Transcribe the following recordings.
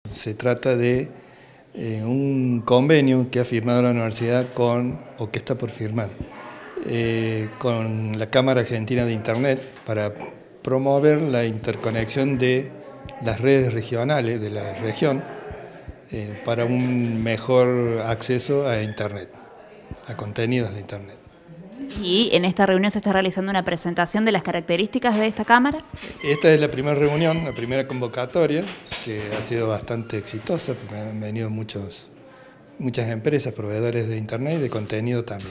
Se trata de un convenio que ha firmado la universidad o que está por firmar, con la Cámara Argentina de Internet para promover la interconexión de las redes regionales de la región para un mejor acceso a Internet, a contenidos de Internet. Y en esta reunión se está realizando una presentación de las características de esta cámara. Esta es la primera reunión, la primera convocatoria, que ha sido bastante exitosa, porque han venido muchas empresas, proveedores de Internet y de contenido también.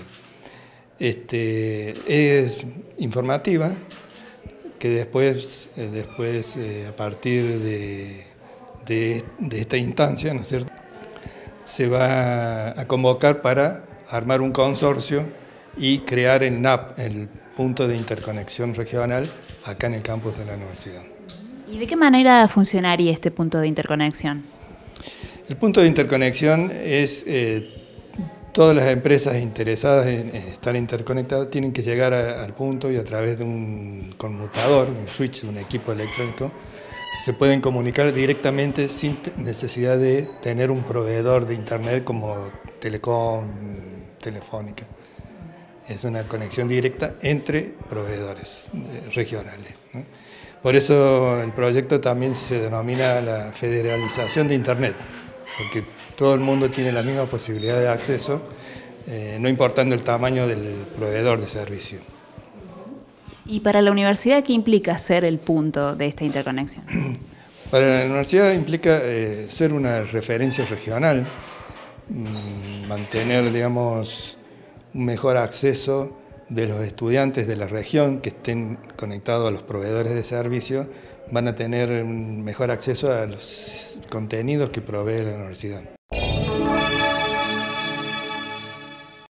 Es informativa, que después a partir de esta instancia, ¿no es cierto?, se va a convocar para armar un consorcio y crear el NAP, el punto de interconexión regional, acá en el campus de la universidad. ¿Y de qué manera funcionaría este punto de interconexión? El punto de interconexión es todas las empresas interesadas en estar interconectadas tienen que llegar al punto y a través de un conmutador, un switch, un equipo electrónico, se pueden comunicar directamente sin necesidad de tener un proveedor de Internet como Telecom, Telefónica. Es una conexión directa entre proveedores regionales, ¿no? Por eso el proyecto también se denomina la federalización de Internet, porque todo el mundo tiene la misma posibilidad de acceso, no importando el tamaño del proveedor de servicio. ¿Y para la universidad qué implica ser el punto de esta interconexión? Para la universidad implica ser una referencia regional, mantener, digamos, un mejor acceso de los estudiantes de la región que estén conectados a los proveedores de servicios, van a tener un mejor acceso a los contenidos que provee la universidad.